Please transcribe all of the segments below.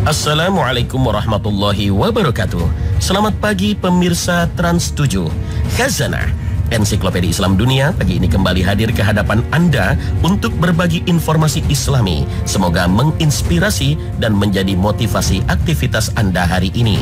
Assalamualaikum warahmatullahi wabarakatuh. Selamat pagi pemirsa Trans 7. Khazanah Ensiklopedia Islam Dunia pagi ini kembali hadir ke hadapan Anda untuk berbagi informasi Islami. Semoga menginspirasi dan menjadi motivasi aktivitas Anda hari ini.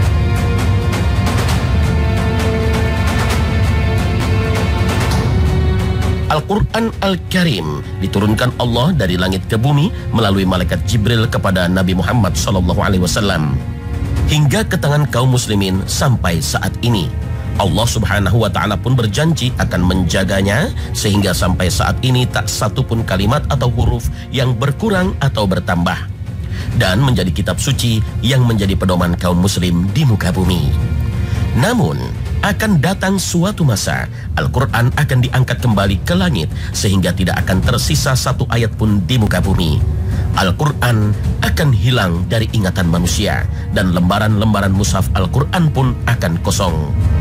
Al-Quran Al-Karim diturunkan Allah dari langit ke bumi melalui malaikat Jibril kepada Nabi Muhammad SAW hingga ke tangan kaum muslimin sampai saat ini. Allah Subhanahu wa Ta'ala pun berjanji akan menjaganya sehingga sampai saat ini tak satu pun kalimat atau huruf yang berkurang atau bertambah, dan menjadi kitab suci yang menjadi pedoman kaum muslim di muka bumi. Namun akan datang suatu masa Al-Quran akan diangkat kembali ke langit sehingga tidak akan tersisa satu ayat pun di muka bumi. Al-Quran akan hilang dari ingatan manusia dan lembaran-lembaran mushaf Al-Quran pun akan kosong.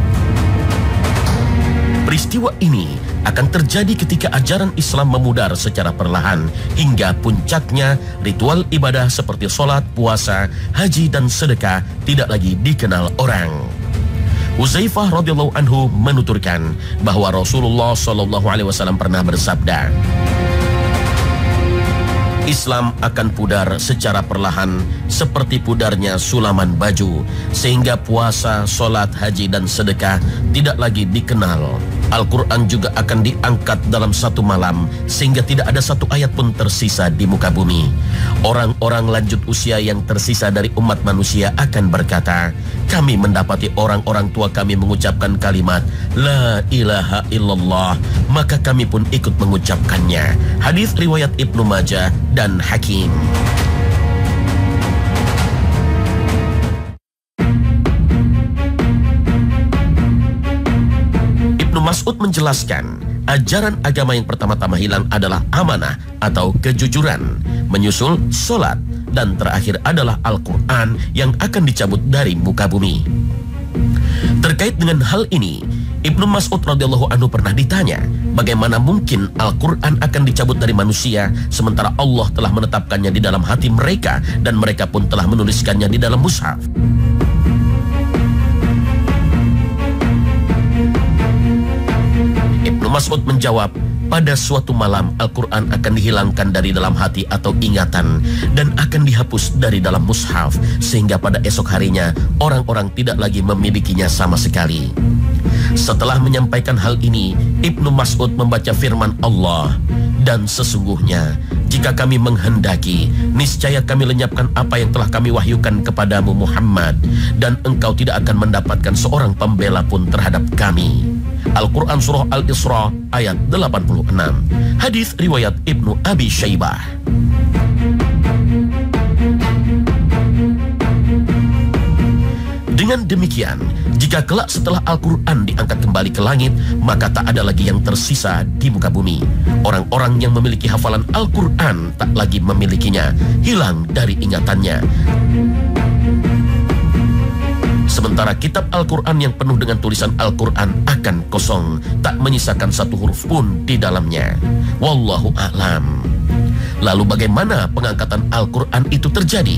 Peristiwa ini akan terjadi ketika ajaran Islam memudar secara perlahan hingga puncaknya ritual ibadah seperti sholat, puasa, haji dan sedekah tidak lagi dikenal orang. Huzaifah radhiyallahu anhu menuturkan bahwa Rasulullah SAW pernah bersabda, Islam akan pudar secara perlahan seperti pudarnya sulaman baju, sehingga puasa, sholat, haji dan sedekah tidak lagi dikenal. Al-Quran juga akan diangkat dalam satu malam sehingga tidak ada satu ayat pun tersisa di muka bumi. Orang-orang lanjut usia yang tersisa dari umat manusia akan berkata, kami mendapati orang-orang tua kami mengucapkan kalimat La ilaha illallah, maka kami pun ikut mengucapkannya. Hadis riwayat Ibnu Majah dan Hakim. Mas'ud menjelaskan, ajaran agama yang pertama-tama hilang adalah amanah atau kejujuran, menyusul sholat, dan terakhir adalah Al-Quran yang akan dicabut dari muka bumi. Terkait dengan hal ini, Ibnu Mas'ud radhiyallahu anhu pernah ditanya, bagaimana mungkin Al-Quran akan dicabut dari manusia sementara Allah telah menetapkannya di dalam hati mereka dan mereka pun telah menuliskannya di dalam mushaf. Mas'ud menjawab, pada suatu malam Al-Quran akan dihilangkan dari dalam hati atau ingatan dan akan dihapus dari dalam mushaf sehingga pada esok harinya orang-orang tidak lagi memilikinya sama sekali. Setelah menyampaikan hal ini, Ibnu Mas'ud membaca firman Allah, dan sesungguhnya jika kami menghendaki, niscaya kami lenyapkan apa yang telah kami wahyukan kepadamu Muhammad, dan engkau tidak akan mendapatkan seorang pembela pun terhadap kami. Al-Quran Surah Al-Isra ayat 86. Hadis riwayat Ibnu Abi Syaibah. Dengan demikian, jika kelak setelah Al-Quran diangkat kembali ke langit, maka tak ada lagi yang tersisa di muka bumi. Orang-orang yang memiliki hafalan Al-Quran tak lagi memilikinya, hilang dari ingatannya. Sementara kitab Al-Quran yang penuh dengan tulisan Al-Quran akan kosong, tak menyisakan satu huruf pun di dalamnya. Wallahu a'lam. Lalu bagaimana pengangkatan Al-Quran itu terjadi?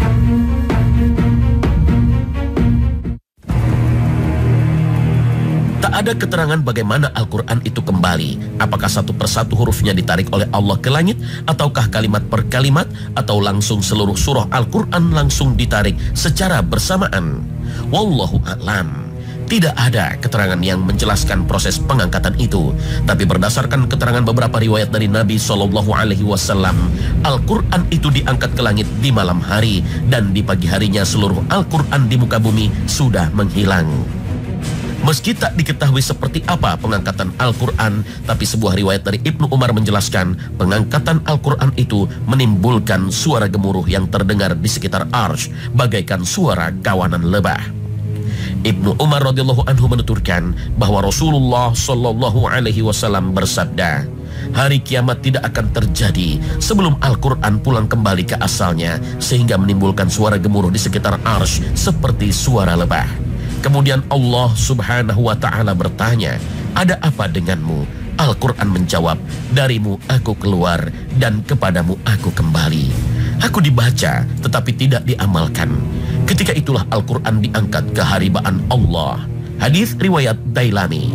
Tak ada keterangan bagaimana Al-Quran itu kembali. Apakah satu persatu hurufnya ditarik oleh Allah ke langit, ataukah kalimat per kalimat, atau langsung seluruh surah Al-Quran langsung ditarik secara bersamaan? Wallahu a'lam. Tidak ada keterangan yang menjelaskan proses pengangkatan itu. Tapi berdasarkan keterangan beberapa riwayat dari Nabi SAW, Al-Quran itu diangkat ke langit di malam hari, dan di pagi harinya seluruh Al-Quran di muka bumi sudah menghilang. Meski tak diketahui seperti apa pengangkatan Al-Quran, tapi sebuah riwayat dari Ibnu Umar menjelaskan pengangkatan Al-Quran itu menimbulkan suara gemuruh yang terdengar di sekitar arsy bagaikan suara kawanan lebah. Ibnu Umar radhiyallahu anhu menuturkan bahwa Rasulullah SAW bersabda, hari kiamat tidak akan terjadi sebelum Al-Quran pulang kembali ke asalnya sehingga menimbulkan suara gemuruh di sekitar arsy seperti suara lebah. Kemudian Allah Subhanahu wa Ta'ala bertanya, ada apa denganmu? Al-Quran menjawab, darimu aku keluar dan kepadamu aku kembali. Aku dibaca tetapi tidak diamalkan. Ketika itulah Al-Quran diangkat ke haribaan Allah. Hadis riwayat Dailami.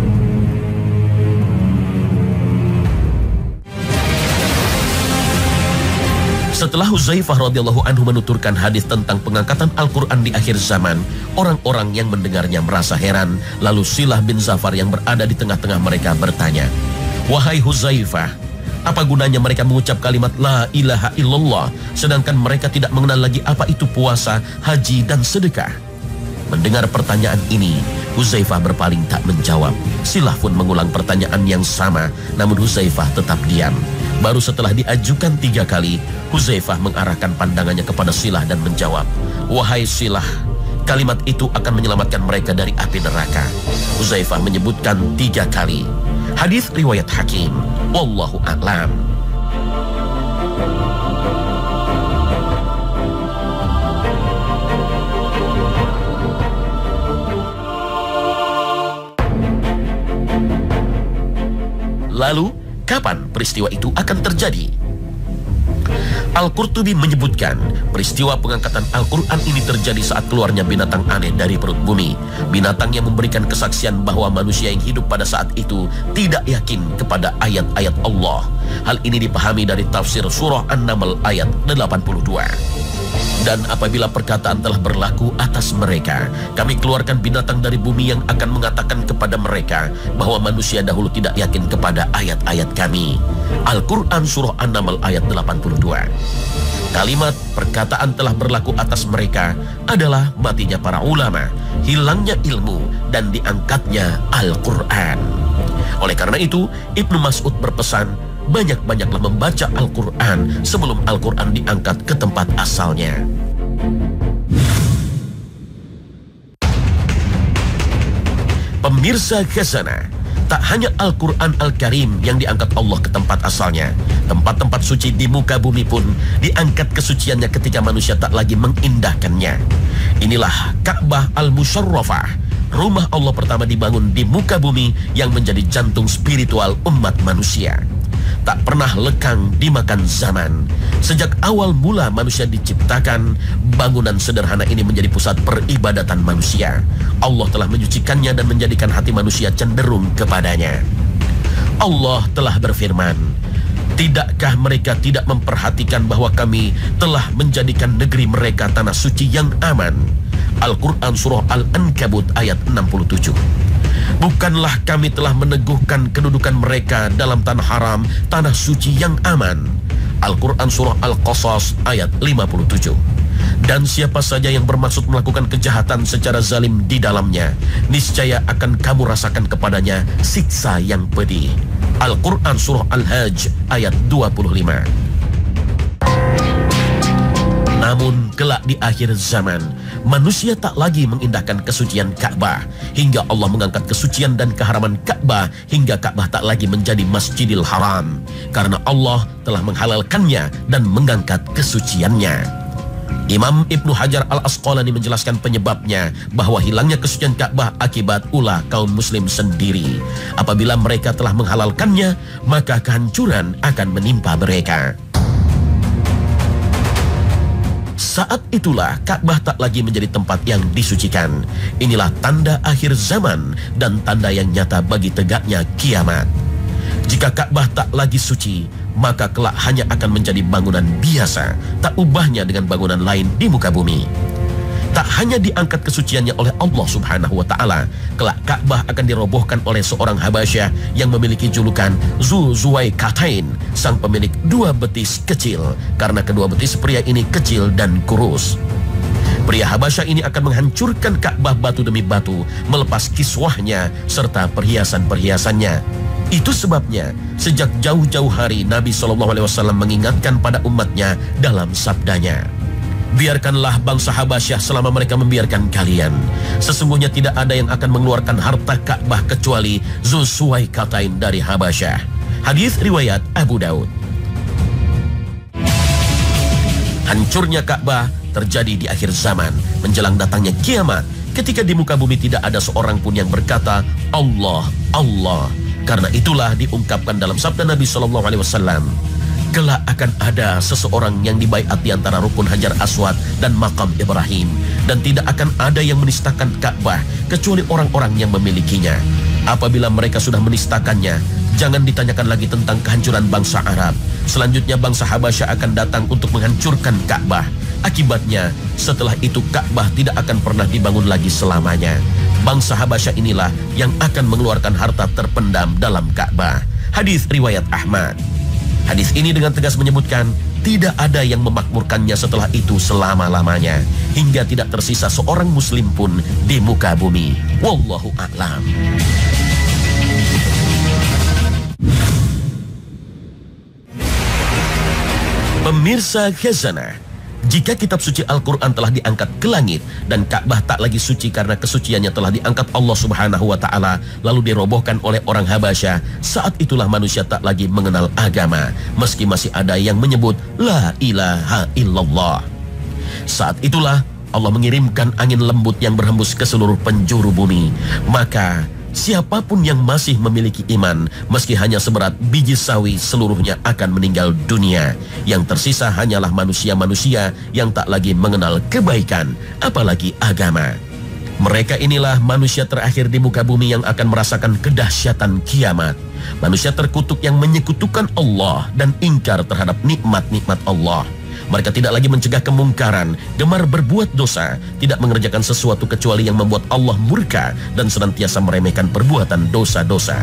Setelah Huzaifah radhiyallahu anhu menuturkan hadis tentang pengangkatan Al-Quran di akhir zaman, orang-orang yang mendengarnya merasa heran. Lalu Silah bin Zafar yang berada di tengah-tengah mereka bertanya, "Wahai Huzaifah, apa gunanya mereka mengucap kalimat La ilaha illallah, sedangkan mereka tidak mengenal lagi apa itu puasa, haji, dan sedekah?" Mendengar pertanyaan ini, Huzaifah berpaling tak menjawab. Silah pun mengulang pertanyaan yang sama, namun Huzaifah tetap diam. Baru setelah diajukan 3 kali, Huzaifah mengarahkan pandangannya kepada Silah dan menjawab, "Wahai Silah, kalimat itu akan menyelamatkan mereka dari api neraka." Huzaifah menyebutkan 3 kali. Hadis riwayat Hakim. Wallahu a'lam. Lalu, kapan peristiwa itu akan terjadi? Al-Qurtubi menyebutkan peristiwa pengangkatan Al-Quran ini terjadi saat keluarnya binatang aneh dari perut bumi. Binatang yang memberikan kesaksian bahwa manusia yang hidup pada saat itu tidak yakin kepada ayat-ayat Allah. Hal ini dipahami dari tafsir surah An-Naml ayat 82. Dan apabila perkataan telah berlaku atas mereka, kami keluarkan binatang dari bumi yang akan mengatakan kepada mereka bahwa manusia dahulu tidak yakin kepada ayat-ayat kami. Al-Quran surah An-Naml ayat 82. Kalimat perkataan telah berlaku atas mereka adalah matinya para ulama, hilangnya ilmu, dan diangkatnya Al-Quran. Oleh karena itu, Ibnu Mas'ud berpesan, banyak-banyaklah membaca Al-Quran sebelum Al-Quran diangkat ke tempat asalnya. Pemirsa Khazanah, tak hanya Al-Quran Al-Karim yang diangkat Allah ke tempat asalnya. Tempat-tempat suci di muka bumi pun diangkat kesuciannya ketika manusia tak lagi mengindahkannya. Inilah Ka'bah Al-Musyarrafah, rumah Allah pertama dibangun di muka bumi yang menjadi jantung spiritual umat manusia. Tak pernah lekang dimakan zaman. Sejak awal mula manusia diciptakan, bangunan sederhana ini menjadi pusat peribadatan manusia. Allah telah menyucikannya dan menjadikan hati manusia cenderung kepadanya. Allah telah berfirman, "Tidakkah mereka tidak memperhatikan bahwa kami telah menjadikan negeri mereka tanah suci yang aman?" Al-Quran surah Al-Ankabut ayat 67. Bukanlah kami telah meneguhkan kedudukan mereka dalam tanah haram, tanah suci yang aman. Al-Quran surah Al-Qasas ayat 57. Dan siapa saja yang bermaksud melakukan kejahatan secara zalim di dalamnya, niscaya akan kamu rasakan kepadanya siksa yang pedih. Al-Quran surah Al-Hajj ayat 25. Namun kelak di akhir zaman, manusia tak lagi mengindahkan kesucian Ka'bah, hingga Allah mengangkat kesucian dan keharaman Ka'bah hingga Ka'bah tak lagi menjadi Masjidil Haram, karena Allah telah menghalalkannya dan mengangkat kesuciannya. Imam Ibnu Hajar Al-Asqalani menjelaskan penyebabnya bahwa hilangnya kesucian Ka'bah akibat ulah kaum muslim sendiri. Apabila mereka telah menghalalkannya, maka kehancuran akan menimpa mereka. Saat itulah Ka'bah tak lagi menjadi tempat yang disucikan. Inilah tanda akhir zaman dan tanda yang nyata bagi tegaknya kiamat. Jika Ka'bah tak lagi suci, maka kelak hanya akan menjadi bangunan biasa, tak ubahnya dengan bangunan lain di muka bumi. Tak hanya diangkat kesuciannya oleh Allah Subhanahu wa Ta'ala, kelak Ka'bah akan dirobohkan oleh seorang Habasyah yang memiliki julukan Zu Zuwaikatain, sang pemilik 2 betis kecil, karena kedua betis pria ini kecil dan kurus. Pria Habasyah ini akan menghancurkan Ka'bah batu demi batu, melepas kiswahnya serta perhiasan-perhiasannya. Itu sebabnya sejak jauh-jauh hari Nabi SAW mengingatkan pada umatnya dalam sabdanya, "Biarkanlah bangsa Habasyah selama mereka membiarkan kalian. Sesungguhnya tidak ada yang akan mengeluarkan harta Ka'bah kecuali Zu Zuwaikatain dari Habasyah." Hadis riwayat Abu Daud. Hancurnya Ka'bah terjadi di akhir zaman, menjelang datangnya kiamat, ketika di muka bumi tidak ada seorang pun yang berkata Allah, Allah. Karena itulah diungkapkan dalam sabda Nabi SAW, Kelak akan ada seseorang yang dibaiat di antara rukun Hajar Aswad dan makam Ibrahim. Dan tidak akan ada yang menistakan Ka'bah kecuali orang-orang yang memilikinya. Apabila mereka sudah menistakannya, jangan ditanyakan lagi tentang kehancuran bangsa Arab. Selanjutnya bangsa Habasyah akan datang untuk menghancurkan Ka'bah. Akibatnya, setelah itu Ka'bah tidak akan pernah dibangun lagi selamanya. Bangsa Habasyah inilah yang akan mengeluarkan harta terpendam dalam Ka'bah. Hadis riwayat Ahmad. Hadis ini dengan tegas menyebutkan tidak ada yang memakmurkannya setelah itu selama-lamanya, hingga tidak tersisa seorang muslim pun di muka bumi. Wallahu a'lam. Pemirsa Khazanah, jika kitab suci Al-Quran telah diangkat ke langit dan Ka'bah tak lagi suci karena kesuciannya telah diangkat Allah Subhanahu wa Ta'ala, lalu dirobohkan oleh orang Habasyah, saat itulah manusia tak lagi mengenal agama, meski masih ada yang menyebut La ilaha illallah. Saat itulah Allah mengirimkan angin lembut yang berhembus ke seluruh penjuru bumi. Maka siapapun yang masih memiliki iman, meski hanya seberat biji sawi, seluruhnya akan meninggal dunia. Yang tersisa hanyalah manusia-manusia yang tak lagi mengenal kebaikan, apalagi agama. Mereka inilah manusia terakhir di muka bumi yang akan merasakan kedahsyatan kiamat. Manusia terkutuk yang menyekutukan Allah dan ingkar terhadap nikmat-nikmat Allah. Mereka tidak lagi mencegah kemungkaran, gemar berbuat dosa, tidak mengerjakan sesuatu kecuali yang membuat Allah murka, dan senantiasa meremehkan perbuatan dosa-dosa.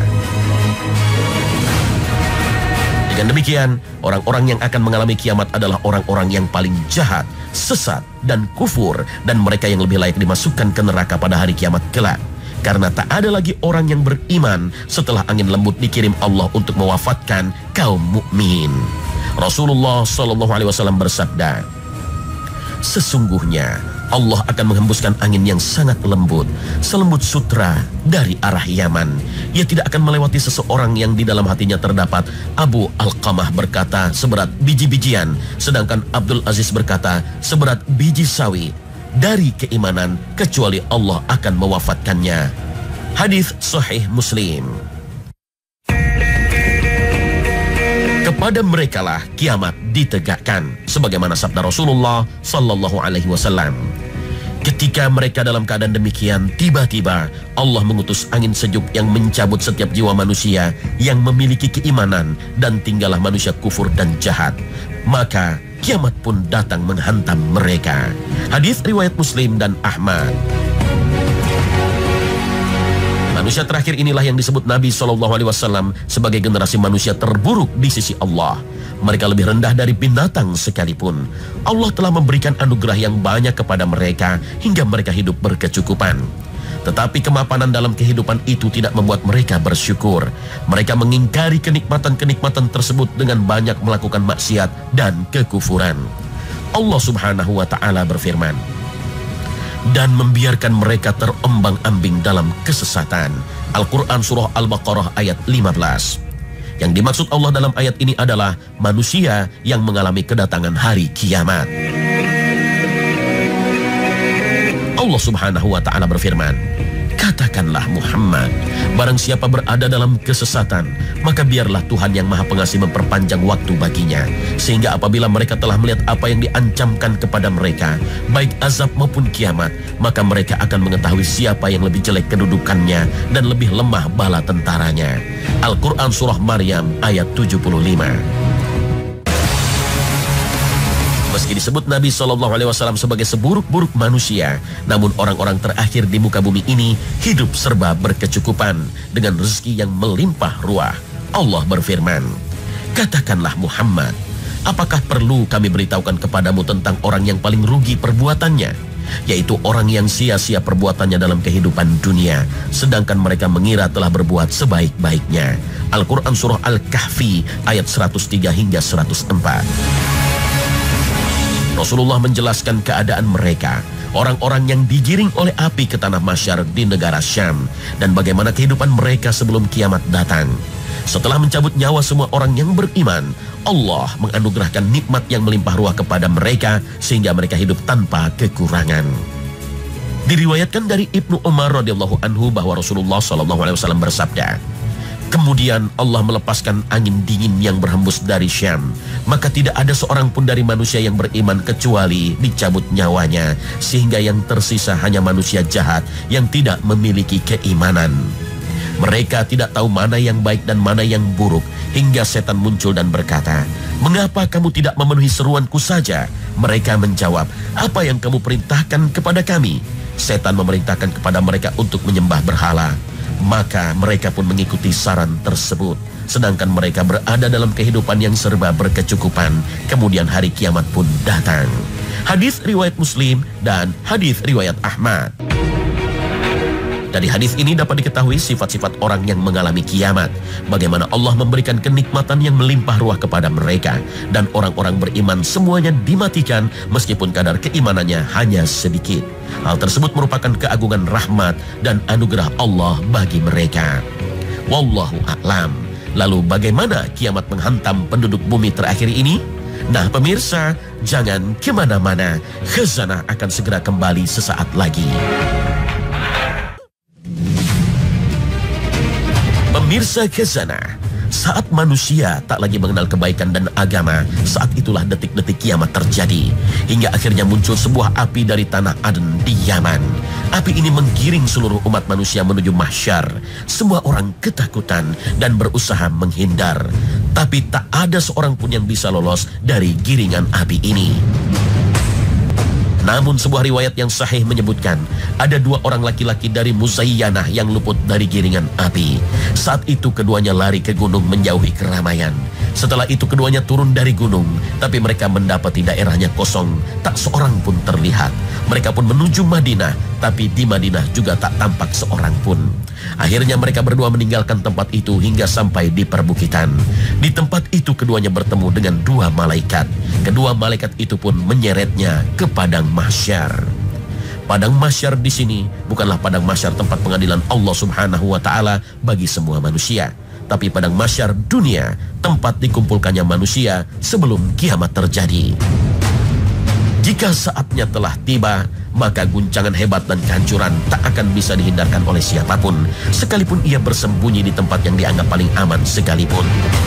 Dengan demikian, orang-orang yang akan mengalami kiamat adalah orang-orang yang paling jahat, sesat, dan kufur, dan mereka yang lebih layak dimasukkan ke neraka pada hari kiamat kelak. Karena tak ada lagi orang yang beriman setelah angin lembut dikirim Allah untuk mewafatkan kaum mukmin. Rasulullah SAW bersabda, sesungguhnya Allah akan menghembuskan angin yang sangat lembut, selembut sutra dari arah Yaman. Ia tidak akan melewati seseorang yang di dalam hatinya terdapat Abu Alqamah berkata seberat biji-bijian, sedangkan Abdul Aziz berkata seberat biji sawi dari keimanan, kecuali Allah akan mewafatkannya. Hadis Sahih Muslim. Kepada merekalah kiamat ditegakkan, sebagaimana sabda Rasulullah Sallallahu Alaihi Wasallam. Ketika mereka dalam keadaan demikian, tiba-tiba Allah mengutus angin sejuk yang mencabut setiap jiwa manusia yang memiliki keimanan, dan tinggallah manusia kufur dan jahat. Maka kiamat pun datang menghantam mereka. Hadis riwayat Muslim dan Ahmad. Manusia terakhir inilah yang disebut Nabi SAW sebagai generasi manusia terburuk di sisi Allah. Mereka lebih rendah dari binatang sekalipun. Allah telah memberikan anugerah yang banyak kepada mereka hingga mereka hidup berkecukupan. Tetapi kemapanan dalam kehidupan itu tidak membuat mereka bersyukur. Mereka mengingkari kenikmatan-kenikmatan tersebut dengan banyak melakukan maksiat dan kekufuran. Allah Subhanahu wa Ta'ala berfirman, dan membiarkan mereka terombang-ambing dalam kesesatan. Al-Quran Surah Al-Baqarah ayat 15. Yang dimaksud Allah dalam ayat ini adalah manusia yang mengalami kedatangan hari kiamat. Allah Subhanahu wa Ta'ala berfirman, katakanlah Muhammad, barang siapa berada dalam kesesatan, maka biarlah Tuhan yang Maha Pengasih memperpanjang waktu baginya, sehingga apabila mereka telah melihat apa yang diancamkan kepada mereka, baik azab maupun kiamat, maka mereka akan mengetahui siapa yang lebih jelek kedudukannya dan lebih lemah bala tentaranya. Al-Quran Surah Maryam ayat 75. Meski disebut Nabi SAW sebagai seburuk-buruk manusia, namun orang-orang terakhir di muka bumi ini hidup serba berkecukupan dengan rezeki yang melimpah ruah. Allah berfirman, katakanlah Muhammad, apakah perlu kami beritahukan kepadamu tentang orang yang paling rugi perbuatannya, yaitu orang yang sia-sia perbuatannya dalam kehidupan dunia, sedangkan mereka mengira telah berbuat sebaik-baiknya. Al-Quran Surah Al-Kahfi ayat 103 hingga 104. Rasulullah menjelaskan keadaan mereka, orang-orang yang digiring oleh api ke tanah Masyar di negara Syam, dan bagaimana kehidupan mereka sebelum kiamat datang. Setelah mencabut nyawa semua orang yang beriman, Allah menganugerahkan nikmat yang melimpah ruah kepada mereka sehingga mereka hidup tanpa kekurangan. Diriwayatkan dari Ibnu Umar radhiyallahu anhu bahwa Rasulullah SAW bersabda, Kemudian Allah melepaskan angin dingin yang berhembus dari Syam. Maka tidak ada seorang pun dari manusia yang beriman kecuali dicabut nyawanya. Sehingga yang tersisa hanya manusia jahat yang tidak memiliki keimanan. Mereka tidak tahu mana yang baik dan mana yang buruk. Hingga setan muncul dan berkata, "Mengapa kamu tidak memenuhi seruanku saja?" Mereka menjawab, "Apa yang kamu perintahkan kepada kami?" Setan memerintahkan kepada mereka untuk menyembah berhala. Maka mereka pun mengikuti saran tersebut. Sedangkan mereka berada dalam kehidupan yang serba berkecukupan. Kemudian hari kiamat pun datang. Hadis riwayat Muslim dan hadis riwayat Ahmad. Dari hadis ini dapat diketahui sifat-sifat orang yang mengalami kiamat. Bagaimana Allah memberikan kenikmatan yang melimpah ruah kepada mereka. Dan orang-orang beriman semuanya dimatikan meskipun kadar keimanannya hanya sedikit. Hal tersebut merupakan keagungan rahmat dan anugerah Allah bagi mereka. Wallahu a'lam. Lalu bagaimana kiamat menghantam penduduk bumi terakhir ini? Nah pemirsa, jangan kemana-mana. Khazanah akan segera kembali sesaat lagi. Pemirsa Khazanah, saat manusia tak lagi mengenal kebaikan dan agama, saat itulah detik-detik kiamat terjadi. Hingga akhirnya muncul sebuah api dari tanah Aden di Yaman. Api ini menggiring seluruh umat manusia menuju mahsyar. Semua orang ketakutan dan berusaha menghindar. Tapi tak ada seorang pun yang bisa lolos dari giringan api ini. Namun sebuah riwayat yang sahih menyebutkan ada dua orang laki-laki dari Muzayyanah yang luput dari giringan api. Saat itu keduanya lari ke gunung menjauhi keramaian. Setelah itu keduanya turun dari gunung, tapi mereka mendapati daerahnya kosong, tak seorang pun terlihat. Mereka pun menuju Madinah, tapi di Madinah juga tak tampak seorang pun. Akhirnya mereka berdua meninggalkan tempat itu hingga sampai di perbukitan. Di tempat itu keduanya bertemu dengan dua malaikat. Kedua malaikat itu pun menyeretnya ke padang mahsyar. Padang mahsyar di sini bukanlah padang mahsyar tempat pengadilan Allah Subhanahu wa taala bagi semua manusia, tapi padang mahsyar dunia, tempat dikumpulkannya manusia sebelum kiamat terjadi. Jika saatnya telah tiba, maka guncangan hebat dan kehancuran tak akan bisa dihindarkan oleh siapapun, sekalipun ia bersembunyi di tempat yang dianggap paling aman sekalipun.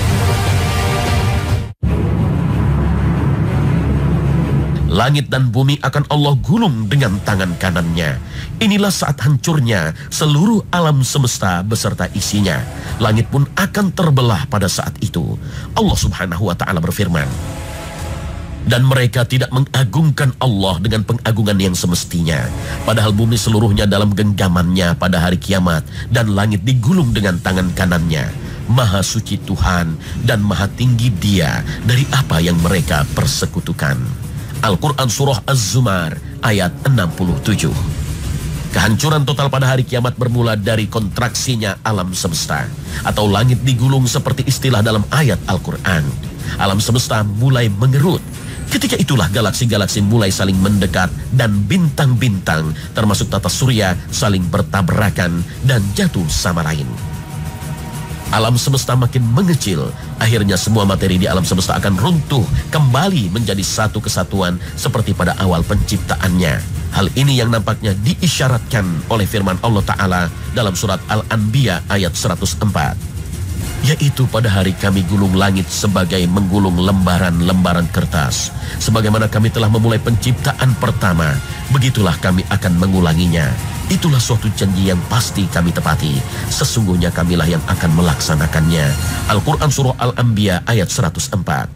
Langit dan bumi akan Allah gulung dengan tangan kanannya. Inilah saat hancurnya seluruh alam semesta beserta isinya. Langit pun akan terbelah pada saat itu. Allah Subhanahu wa ta'ala berfirman, dan mereka tidak mengagungkan Allah dengan pengagungan yang semestinya. Padahal bumi seluruhnya dalam genggamannya pada hari kiamat, dan langit digulung dengan tangan kanannya. Maha suci Tuhan dan maha tinggi Dia dari apa yang mereka persekutukan. Al-Quran Surah Az-Zumar ayat 67. Kehancuran total pada hari kiamat bermula dari kontraksinya alam semesta, atau langit digulung seperti istilah dalam ayat Al-Quran. Alam semesta mulai mengerut. Ketika itulah galaksi-galaksi mulai saling mendekat dan bintang-bintang termasuk tata surya saling bertabrakan dan jatuh sama lain. Alam semesta makin mengecil. Akhirnya semua materi di alam semesta akan runtuh kembali menjadi satu kesatuan seperti pada awal penciptaannya. Hal ini yang nampaknya diisyaratkan oleh firman Allah Ta'ala dalam surat Al-Anbiya ayat 104. Yaitu pada hari kami gulung langit sebagai menggulung lembaran-lembaran kertas. Sebagaimana kami telah memulai penciptaan pertama, begitulah kami akan mengulanginya. Itulah suatu janji yang pasti kami tepati. Sesungguhnya kamilah yang akan melaksanakannya. Al-Quran Surah Al-Anbiya ayat 104.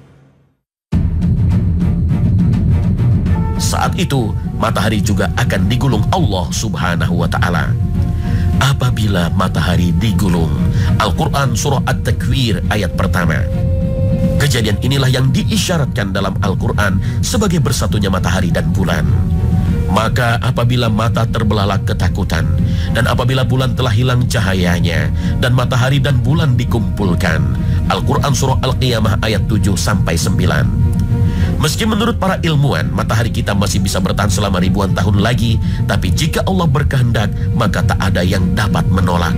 Saat itu, matahari juga akan digulung Allah Subhanahu wa ta'ala. Apabila matahari digulung, Al-Quran Surah At-Takwir ayat pertama. Kejadian inilah yang diisyaratkan dalam Al-Quran sebagai bersatunya matahari dan bulan. Maka apabila mata terbelalah ketakutan, dan apabila bulan telah hilang cahayanya, dan matahari dan bulan dikumpulkan. Al-Quran Surah Al-Qiyamah ayat 7-9. Meski menurut para ilmuwan, matahari kita masih bisa bertahan selama ribuan tahun lagi, tapi jika Allah berkehendak, maka tak ada yang dapat menolak.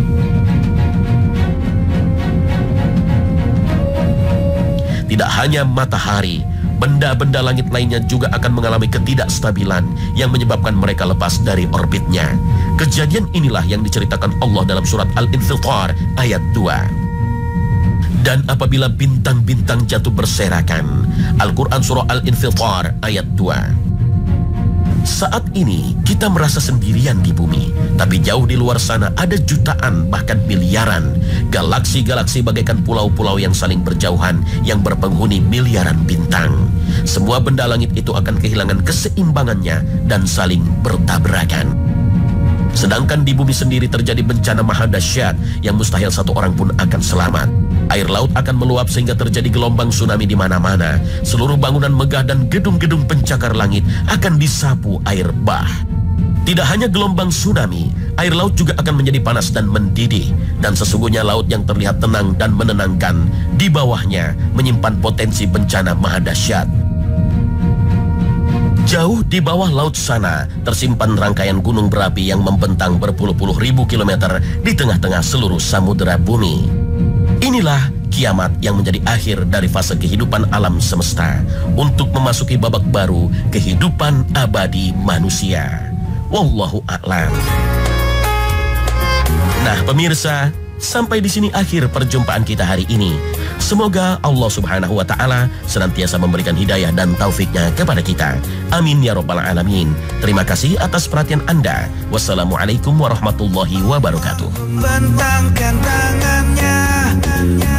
Tidak hanya matahari, Benda-benda langit lainnya juga akan mengalami ketidakstabilan yang menyebabkan mereka lepas dari orbitnya. Kejadian inilah yang diceritakan Allah dalam surat Al-Infitar ayat 2. Dan apabila bintang-bintang jatuh berserakan. Al-Quran surah Al-Infitar ayat 2. Saat ini kita merasa sendirian di bumi, tapi jauh di luar sana ada jutaan bahkan miliaran galaksi-galaksi bagaikan pulau-pulau yang saling berjauhan yang berpenghuni miliaran bintang. Semua benda langit itu akan kehilangan keseimbangannya dan saling bertabrakan. Sedangkan di bumi sendiri terjadi bencana maha dahsyat yang mustahil satu orang pun akan selamat. Air laut akan meluap sehingga terjadi gelombang tsunami di mana-mana. Seluruh bangunan megah dan gedung-gedung pencakar langit akan disapu air bah. Tidak hanya gelombang tsunami, air laut juga akan menjadi panas dan mendidih. Dan sesungguhnya laut yang terlihat tenang dan menenangkan, di bawahnya menyimpan potensi bencana maha dahsyat. Jauh di bawah laut sana tersimpan rangkaian gunung berapi yang membentang berpuluh-puluh ribu kilometer di tengah-tengah seluruh samudera bumi. Inilah kiamat yang menjadi akhir dari fase kehidupan alam semesta untuk memasuki babak baru kehidupan abadi manusia. Wallahu a'lam. Nah pemirsa, sampai di sini akhir perjumpaan kita hari ini. Semoga Allah Subhanahu wa Ta'ala senantiasa memberikan hidayah dan taufiknya kepada kita. Amin ya Rabbal Alamin. Terima kasih atas perhatian Anda. Wassalamualaikum warahmatullahi wabarakatuh. Bentangkan tangannya